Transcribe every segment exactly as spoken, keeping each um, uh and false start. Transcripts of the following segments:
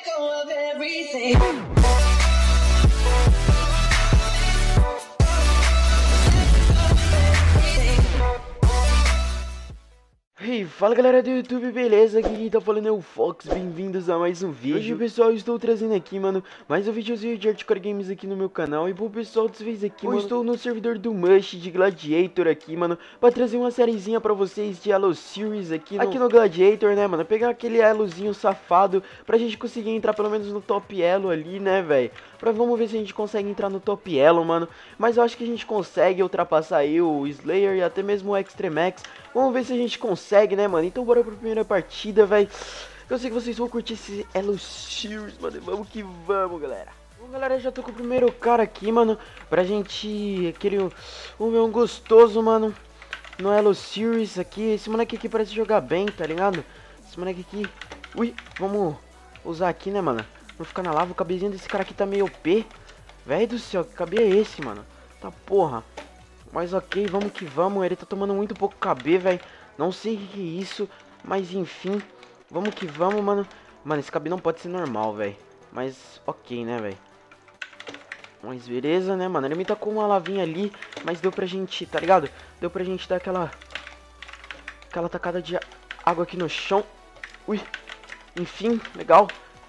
go of everything. Hey, fala galera do YouTube, beleza? Aqui quem tá falando é o Fox, bem-vindos a mais um vídeo. Hoje, pessoal, eu estou trazendo aqui, mano, mais um videozinho de Hardcore Games aqui no meu canal. E pro pessoal, dessa vez aqui, eu estou no servidor do Mush de Gladiator aqui, mano, pra trazer uma sériezinha pra vocês de Elo Series aqui no, aqui no Gladiator, né, mano? Pegar aquele elozinho safado pra gente conseguir entrar pelo menos no top elo ali, né, velho? Pra vamos ver se a gente consegue entrar no top elo, mano. Mas eu acho que a gente consegue ultrapassar aí o Slayer e até mesmo o Extremax. Vamos ver se a gente consegue, né, mano? Então bora pra primeira partida, velho. Eu sei que vocês vão curtir esse Elo Series, mano. Vamos que vamos, galera. Bom, galera, já tô com o primeiro cara aqui, mano. Pra gente... Aquele... Um meu gostoso, mano. No Elo Series aqui. Esse moleque aqui parece jogar bem, tá ligado? Esse moleque aqui... Ui, vamos usar aqui, né, mano? Vou ficar na lava. O cabezinho desse cara aqui tá meio O P. Velho do céu, que cabe é esse, mano? Tá porra. Mas ok, vamos que vamos. Ele tá tomando muito pouco K B, velho. Não sei o que, que é isso. Mas enfim. Vamos que vamos, mano. Mano, esse K B não pode ser normal, velho. Mas ok, né, velho. Mas beleza, né, mano. Ele me tacou uma lavinha ali. Mas deu pra gente, tá ligado? Deu pra gente dar aquela... Aquela tacada de água aqui no chão. Ui. Enfim, legal.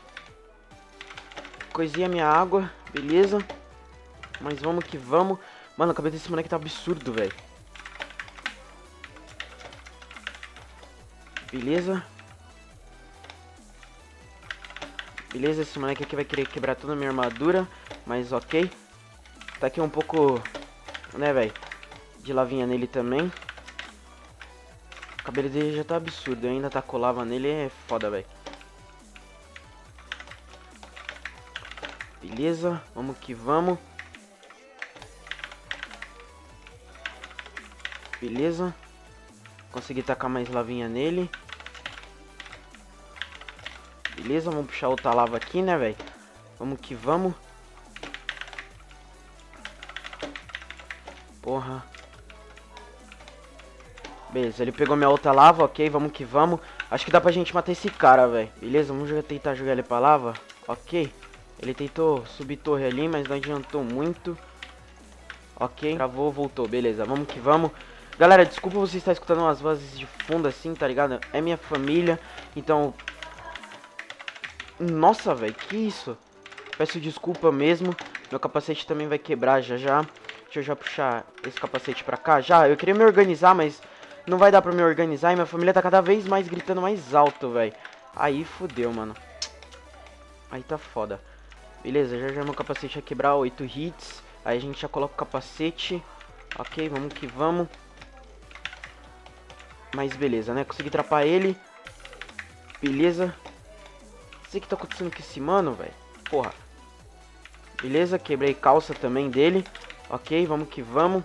Coisinha minha água. Beleza. Mas vamos que vamos. Mano, a cabeça desse moleque tá absurdo, velho. Beleza. Beleza, esse moleque aqui vai querer quebrar toda a minha armadura. Mas ok. Tá aqui um pouco, né, velho, de lavinha nele também. O cabelo dele já tá absurdo. Eu ainda tá com lava nele, é foda, velho. Beleza, vamos que vamos. Beleza. Consegui tacar mais lavinha nele. Beleza, vamos puxar outra lava aqui, né, velho? Vamos que vamos. Porra. Beleza, ele pegou minha outra lava, ok, vamos que vamos. Acho que dá pra gente matar esse cara, velho. Beleza, vamos jogar, tentar jogar ele pra lava. Ok. Ele tentou subir torre ali, mas não adiantou muito. Ok, travou, voltou, beleza, vamos que vamos. Galera, desculpa você estar escutando umas vozes de fundo assim, tá ligado? É minha família, então... Nossa, velho, que isso? Peço desculpa mesmo. Meu capacete também vai quebrar já já. Deixa eu já puxar esse capacete pra cá. Já, eu queria me organizar, mas não vai dar pra me organizar. E minha família tá cada vez mais gritando mais alto, velho. Aí fodeu, mano. Aí tá foda. Beleza, já já meu capacete vai quebrar, oito hits. Aí a gente já coloca o capacete. Ok, vamos que vamos. Mas beleza, né? Consegui atrapar ele. Beleza. Não sei o que tá acontecendo com esse mano, velho. Porra. Beleza, quebrei calça também dele. Ok, vamos que vamos.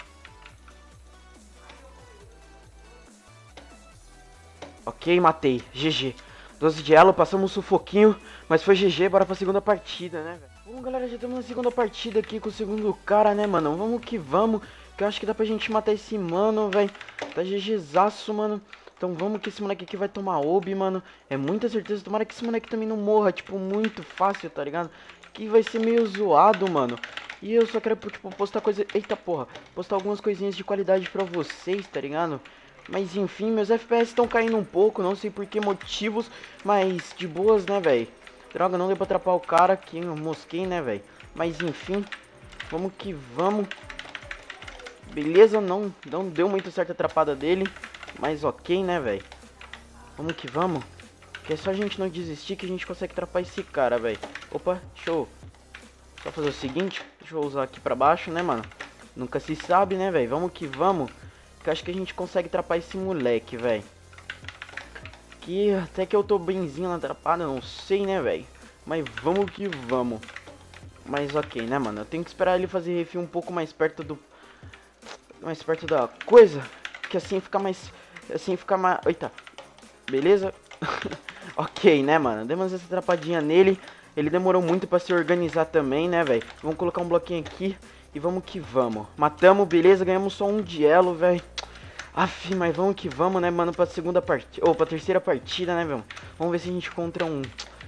Ok, matei. G G. doze de elo, passamos um sufoquinho. Mas foi G G, bora pra segunda partida, né, velho? Bom, galera, já estamos na segunda partida aqui com o segundo cara, né, mano? Vamos que vamos. Que eu acho que dá pra gente matar esse mano, velho. Tá GGzaço, mano. Então vamos que esse moleque aqui vai tomar ob, mano. É muita certeza. Tomara que esse moleque também não morra, tipo, muito fácil, tá ligado? Que vai ser meio zoado, mano. E eu só quero, tipo, postar coisa... Eita, porra. Postar algumas coisinhas de qualidade pra vocês, tá ligado? Mas enfim, meus F P S estão caindo um pouco. Não sei por que motivos, mas de boas, né, velho? Droga, não deu pra atrapar o cara aqui. Eu mosquei, né, velho? Mas enfim, vamos que vamos. Beleza, não, não deu muito certo a atrapada dele. Mas ok, né, velho? Vamos que vamos. Que é só a gente não desistir que a gente consegue atrapar esse cara, velho. Opa, show. Só fazer o seguinte. Deixa eu usar aqui pra baixo, né, mano? Nunca se sabe, né, velho? Vamos que vamos. Que eu acho que a gente consegue atrapar esse moleque, velho. Que até que eu tô benzinho na atrapada, não sei, né, velho? Mas vamos que vamos. Mas ok, né, mano? Eu tenho que esperar ele fazer refil um pouco mais perto do... Mais perto da coisa. Que assim fica mais... Assim fica mais... Eita. Beleza? Ok, né, mano? Demos essa atrapadinha nele. Ele demorou muito pra se organizar também, né, velho? Vamos colocar um bloquinho aqui. E vamos que vamos. Matamos, beleza. Ganhamos só um duelo, velho. Aff, mas vamos que vamos, né, mano? Pra segunda partida... Ou pra terceira partida, né, velho? Vamos ver se a gente encontra um...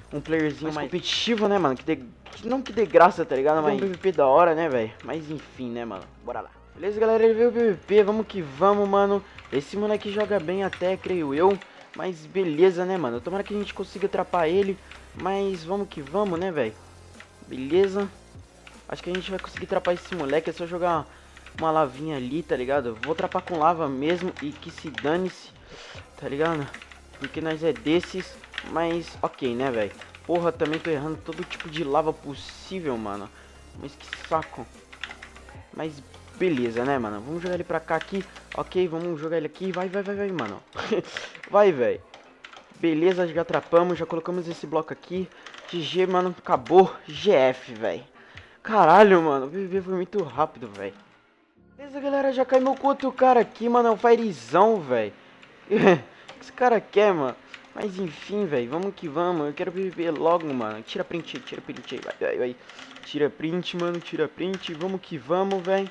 um playerzinho mais competitivo, né, mano? Que dê, que não que dê graça, tá ligado? Mas um P V P da hora, né, velho? Mas enfim, né, mano? Bora lá. Beleza, galera? Ele veio o P V P, vamos que vamos, mano. Esse moleque joga bem até, creio eu. Mas beleza, né, mano? Tomara que a gente consiga atrapar ele. Mas vamos que vamos, né, velho? Beleza. Acho que a gente vai conseguir atrapar esse moleque. É só jogar uma lavinha ali, tá ligado? Vou atrapar com lava mesmo e que se dane-se, tá ligado? Porque nós é desses. Mas ok, né, velho? Porra, também tô errando todo tipo de lava possível, mano. Mas que saco. Mas beleza, né, mano? Vamos jogar ele pra cá aqui. Ok, vamos jogar ele aqui. Vai, vai, vai, vai, mano. Vai, velho. Beleza, já atrapamos. Já colocamos esse bloco aqui. G G, mano. Acabou. G F, velho. Caralho, mano. O P V P foi muito rápido, velho. Beleza, galera. Já caiu com outro cara aqui, mano. É um Firezão, velho. O que esse cara quer, mano? Mas enfim, velho, vamos que vamos. Eu quero viver logo, mano. Tira print, tira print aí, vai, vai, vai. Tira print, mano, tira print. Vamos que vamos, velho.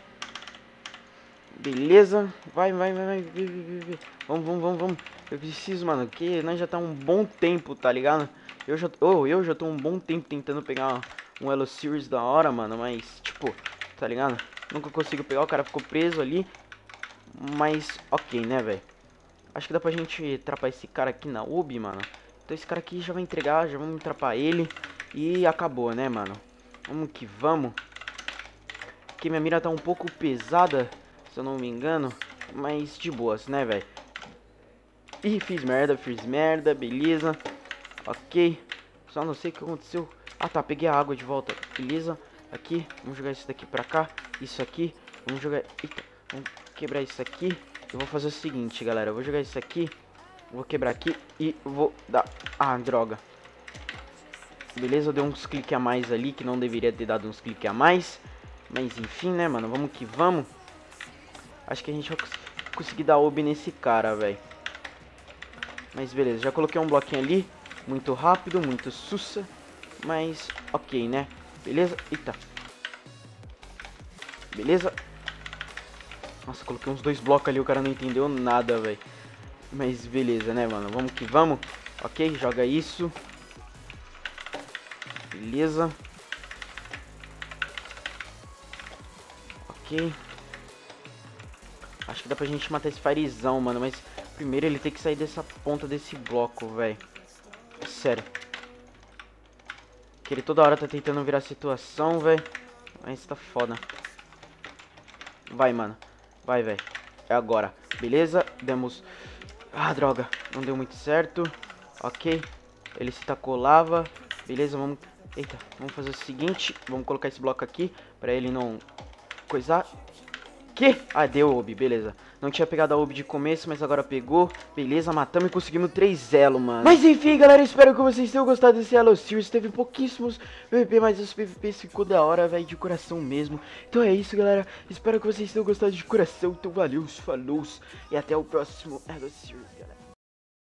Beleza. Vai, vai, vai, vai. vai, vai, vai. Vamos, vamos, vamos, vamos. Eu preciso, mano, que nós já tá um bom tempo, tá ligado? Eu já, oh, eu já tô um bom tempo tentando pegar um Elo Series da hora, mano. Mas, tipo, tá ligado? Nunca consigo pegar, o cara ficou preso ali. Mas, ok, né, velho? Acho que dá pra gente trapar esse cara aqui na U B, mano. Então esse cara aqui já vai entregar, já vamos trapar ele. E acabou, né, mano? Vamos que vamos. Aqui minha mira tá um pouco pesada, se eu não me engano. Mas de boas, né, velho? Ih, fiz merda, fiz merda, beleza. Ok. Só não sei o que aconteceu. Ah, tá, peguei a água de volta. Beleza. Aqui, vamos jogar isso daqui pra cá. Isso aqui, vamos jogar... Eita, vamos quebrar isso aqui. Eu vou fazer o seguinte, galera. Eu vou jogar isso aqui. Vou quebrar aqui e vou dar... Ah, droga. Beleza, eu dei uns cliques a mais ali, que não deveria ter dado uns cliques a mais. Mas enfim, né, mano? Vamos que vamos. Acho que a gente vai cons conseguir dar ub nesse cara, velho. Mas beleza, já coloquei um bloquinho ali. Muito rápido, muito sussa. Mas ok, né? Beleza? Eita. Beleza. Nossa, coloquei uns dois blocos ali, o cara não entendeu nada, velho. Mas beleza, né, mano? Vamos que vamos. Ok, joga isso. Beleza. Ok. Acho que dá pra gente matar esse Firezão, mano. Mas primeiro ele tem que sair dessa ponta desse bloco, velho. Sério. Que ele toda hora tá tentando virar a situação, velho. Mas tá foda. Vai, mano. Vai, velho. É agora. Beleza. Demos... Ah, droga. Não deu muito certo. Ok. Ele se tacou lava. Beleza, vamos... Eita. Vamos fazer o seguinte. Vamos colocar esse bloco aqui. Pra ele não... Coisar... Que? Ah, deu ub. Beleza. Não tinha pegado a ub de começo, mas agora pegou. Beleza, matamos e conseguimos três elo, mano. Mas enfim, galera, espero que vocês tenham gostado desse Elo Series. Teve pouquíssimos P V P, mas os P V Ps ficou da hora, velho, de coração mesmo. Então é isso, galera. Espero que vocês tenham gostado de coração. Então valeu, falou e até o próximo Elo Series, galera.